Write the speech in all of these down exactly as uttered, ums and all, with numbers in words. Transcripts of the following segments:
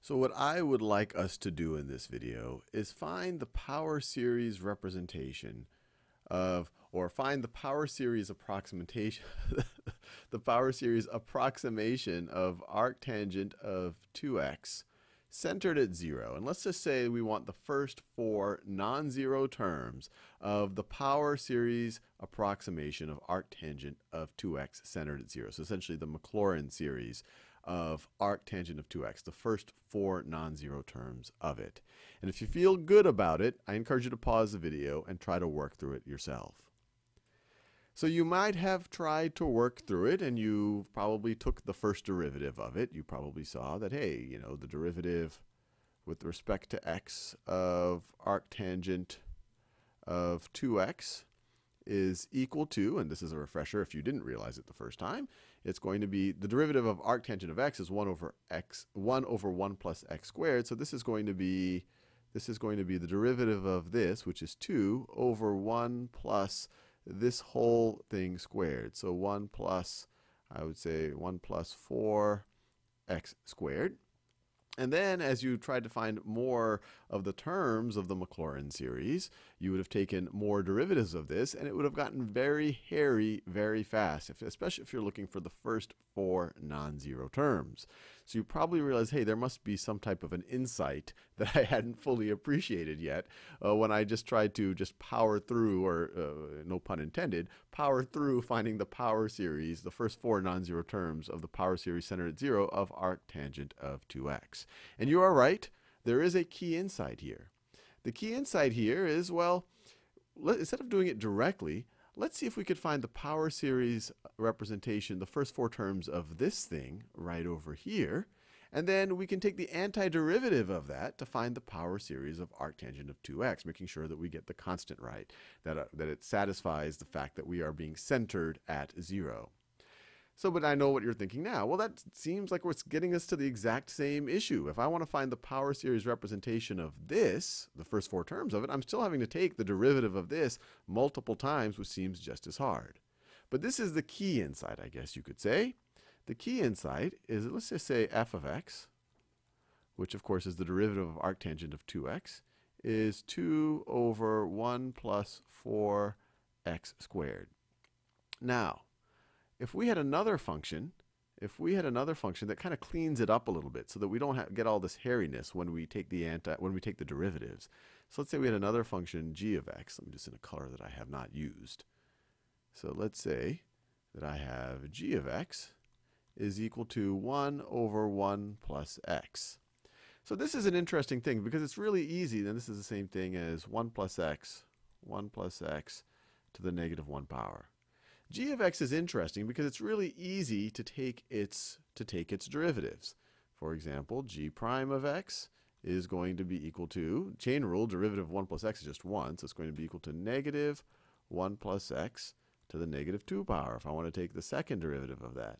So what I would like us to do in this video is find the power series representation of, or find the power series approximation, the power series approximation of arctangent of two x centered at zero. And let's just say we want the first four non-zero terms of the power series approximation of arctangent of two x centered at zero. So essentially the Maclaurin series of arctangent of two x, the first four non-zero terms of it. And if you feel good about it, I encourage you to pause the video and try to work through it yourself. So you might have tried to work through it, and you probably took the first derivative of it. You probably saw that, hey, you know, the derivative with respect to x of arctangent of two x is equal to, and this is a refresher if you didn't realize it the first time, it's going to be the derivative of arctangent of x is one over x, one over one plus x squared. So this is going to be, this is going to be the derivative of this, which is two over one plus this whole thing squared. So one plus, I would say one plus four x squared. And then as you tried to find more of the terms of the Maclaurin series, you would have taken more derivatives of this, and it would have gotten very hairy very fast, if, especially if you're looking for the first four non-zero terms. So you probably realize, hey, there must be some type of an insight that I hadn't fully appreciated yet uh, when I just tried to just power through, or uh, no pun intended, power through finding the power series, the first four non-zero terms of the power series centered at zero of arctangent of two x. And you are right, there is a key insight here. The key insight here is, well, let, instead of doing it directly, let's see if we could find the power series representation, the first four terms of this thing right over here. And then we can take the antiderivative of that to find the power series of arctangent of two x, making sure that we get the constant right, that, uh, that it satisfies the fact that we are being centered at zero. So, but I know what you're thinking now. Well, that seems like it's getting us to the exact same issue. If I want to find the power series representation of this, the first four terms of it, I'm still having to take the derivative of this multiple times, which seems just as hard. But this is the key insight, I guess you could say. The key insight is, let's just say f of x, which of course is the derivative of arctangent of two x, is two over one plus four x squared. Now, if we had another function, if we had another function that kind of cleans it up a little bit so that we don't have, get all this hairiness when we take the anti, when we take the derivatives. So let's say we had another function g of x. Let me just in a color that I have not used. So let's say that I have g of x is equal to one over one plus x. So this is an interesting thing because it's really easy. Then this is the same thing as one plus x, one plus x to the negative one power. G of x is interesting because it's really easy to take its to take its derivatives. For example, g prime of x is going to be equal to, chain rule, derivative of one plus x is just one, so it's going to be equal to negative one plus x to the negative two power. If I want to take the second derivative of that,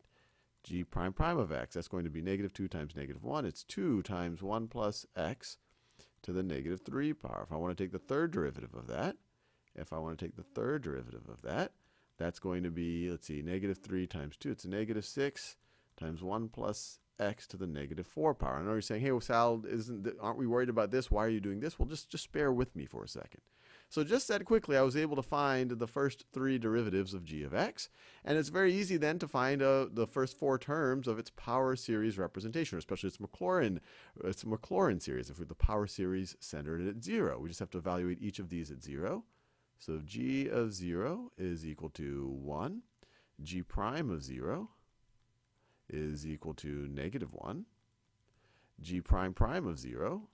g prime prime of x, that's going to be negative two times negative one. It's two times one plus x to the negative three power. If I want to take the third derivative of that, if I want to take the third derivative of that, that's going to be, let's see, negative three times two. It's a negative six times one plus x to the negative four power. I know you're saying, hey, well, Sal, isn't th aren't we worried about this? Why are you doing this? Well, just, just bear with me for a second. So just that quickly, I was able to find the first three derivatives of g of x. And it's very easy then to find uh, the first four terms of its power series representation, especially its Maclaurin, its Maclaurin series, if we have the power series centered at zero. We just have to evaluate each of these at zero. So g of zero is equal to one. G prime of zero is equal to negative one. G prime prime of zero,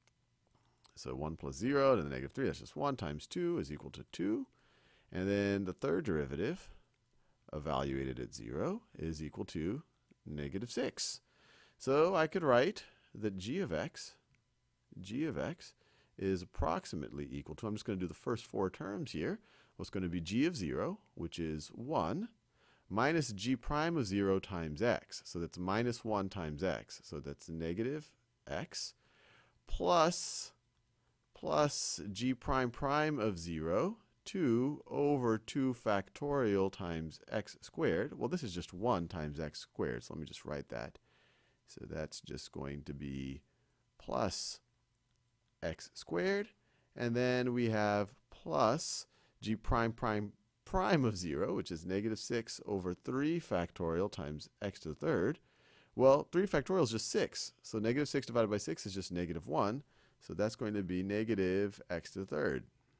so one plus zero to the negative three, that's just one, times two is equal to two. And then the third derivative, evaluated at zero, is equal to negative six. So I could write that g of x, g of x, is approximately equal to, I'm just going to do the first four terms here. What's going to be g of zero, which is one, minus g prime of zero times x. So that's minus one times x. So that's negative x, plus, plus g prime prime of zero, two over two factorial times x squared. Well, this is just one times x squared, so let me just write that. So that's just going to be plus x squared. And then we have plus g prime prime prime of zero, which is negative six over three factorial times x to the third. Well, three factorial is just six. So negative six divided by six is just negative one. So that's going to be negative x to the third.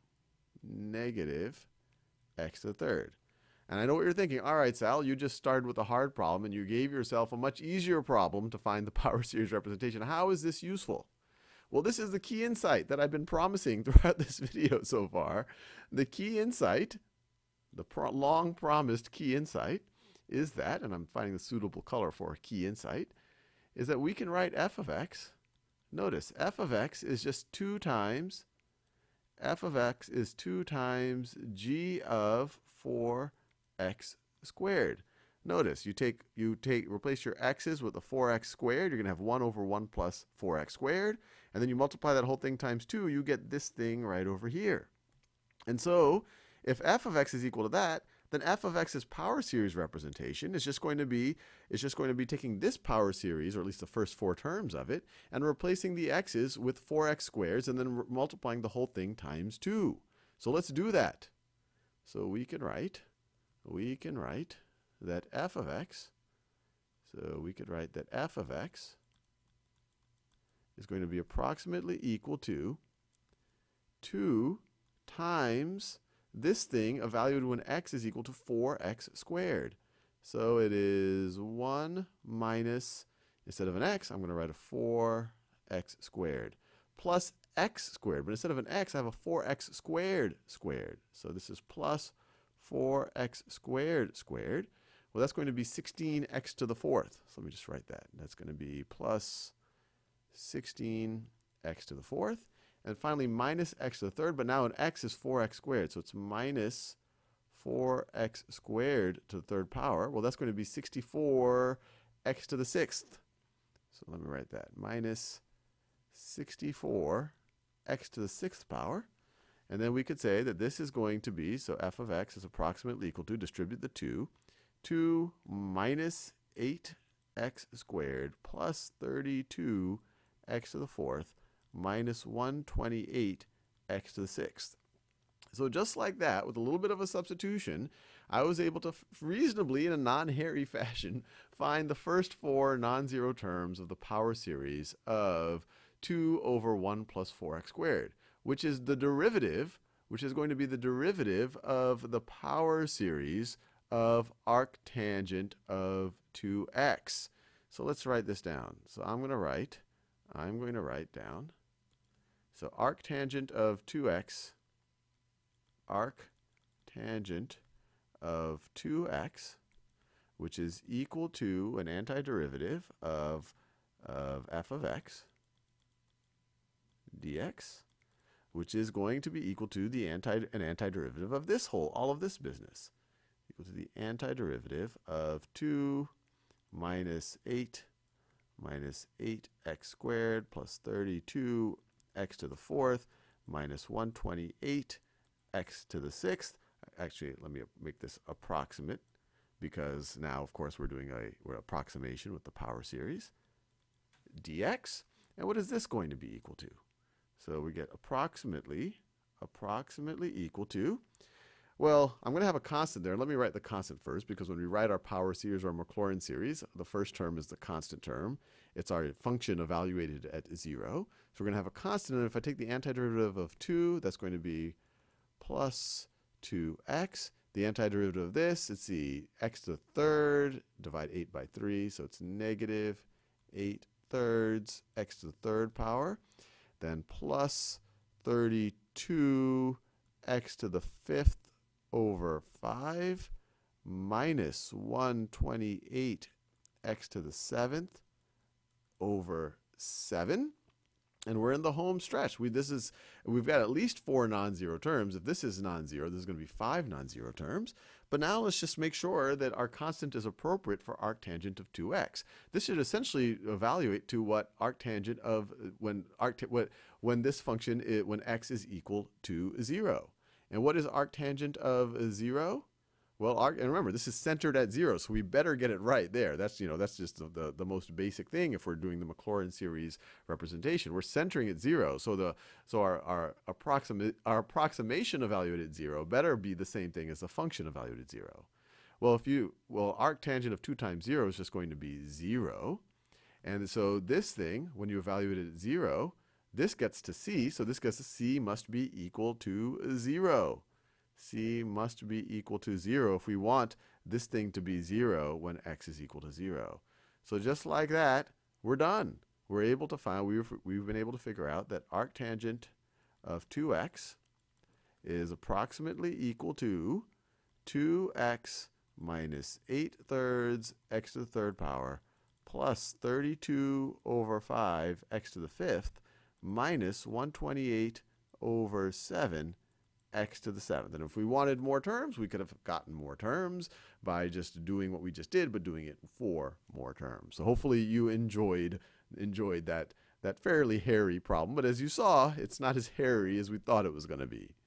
Negative x to the third. And I know what you're thinking. All right, Sal, you just started with a hard problem and you gave yourself a much easier problem to find the power series representation. How is this useful? Well, this is the key insight that I've been promising throughout this video so far. The key insight, the pro long promised key insight, is that, and I'm finding the suitable color for a key insight, is that we can write f of x. Notice, f of x is just two times, f of x is two times g of four x squared. Notice, you take, you take, replace your x's with a four x squared. You're going to have one over one plus four x squared. And then you multiply that whole thing times two, you get this thing right over here. And so, if f of x is equal to that, then f of x's power series representation is just going to be is just going to be taking this power series, or at least the first four terms of it, and replacing the x's with four x squares, and then multiplying the whole thing times two. So let's do that. So we can write, we can write that f of x, so we could write that f of x is going to be approximately equal to two times this thing evaluated when x is equal to four x squared. So it is one minus, instead of an x, I'm going to write a four x squared, plus x squared. But instead of an x, I have a four x squared squared. So this is plus four x squared squared. Well, that's going to be sixteen x to the fourth. So let me just write that. That's going to be plus sixteen x to the fourth. And finally, minus x to the third, but now an x is four x squared. So it's minus four x squared to the third power. Well, that's going to be sixty-four x to the sixth. So let me write that. Minus sixty-four x to the sixth power. And then we could say that this is going to be, so f of x is approximately equal to, distribute the two, two minus eight x squared plus thirty-two x to the fourth minus one hundred twenty-eight x to the sixth. So just like that, with a little bit of a substitution, I was able to reasonably, in a non-hairy fashion, find the first four non-zero terms of the power series of two over one plus four x squared, which is the derivative, which is going to be the derivative of the power series of arctangent of two x. So let's write this down. So I'm going to write, I'm going to write down, so arctangent of two x, arctangent of two x, which is equal to an antiderivative of, of f of x dx, which is going to be equal to the anti, an antiderivative of this whole, all of this business, equal to the antiderivative of two minus eight minus eight x squared plus thirty-two x to the fourth minus one hundred twenty-eight x to the sixth. Actually, let me make this approximate, because now, of course, we're doing a we're approximation with the power series dx. And what is this going to be equal to? So we get approximately, approximately equal to, well, I'm going to have a constant there. Let me write the constant first, because when we write our power series or our Maclaurin series, the first term is the constant term. It's our function evaluated at zero. So we're going to have a constant, and if I take the antiderivative of two, that's going to be plus two x. The antiderivative of this, it's the x to the third, divide eight by three, so it's negative eight thirds x to the third power. Then plus thirty-two x to the fifth over five minus one hundred twenty-eight x to the seventh over seven. And we're in the home stretch. We, this is, we've got at least four non-zero terms. If this is non-zero, there's going to be five non-zero terms. But now let's just make sure that our constant is appropriate for arctangent of two x. This should essentially evaluate to what arctangent of, when, arct, what, when this function, is, when x is equal to zero. And what is arctangent of zero? Well, arc, and remember, this is centered at zero, so we better get it right there. That's, you know, that's just the, the, the most basic thing if we're doing the Maclaurin series representation. We're centering at zero, so the so our our approximate our approximation evaluated at zero better be the same thing as the function evaluated at zero. Well, if you well, arctangent of two times zero is just going to be zero, and so this thing, when you evaluate it at zero, this gets to c, so this gets to c must be equal to zero. C must be equal to zero if we want this thing to be zero when x is equal to zero. So just like that, we're done. We're able to find, we've, we've been able to figure out that arctangent of two x is approximately equal to two x minus eight thirds x to the third power plus thirty-two over five x to the fifth minus one hundred twenty-eight over seven x to the seventh. And if we wanted more terms, we could have gotten more terms by just doing what we just did, but doing it for more terms. So hopefully you enjoyed enjoyed that that fairly hairy problem. But as you saw, it's not as hairy as we thought it was going to be.